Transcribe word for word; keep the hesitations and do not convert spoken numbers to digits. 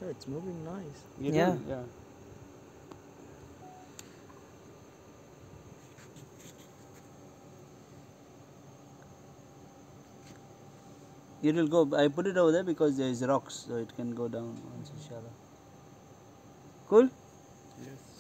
Yeah, it's moving nice. You Yeah. do, yeah. It will go. I put it over there because there is rocks, so it can go down once it's shallow. Cool. Yes.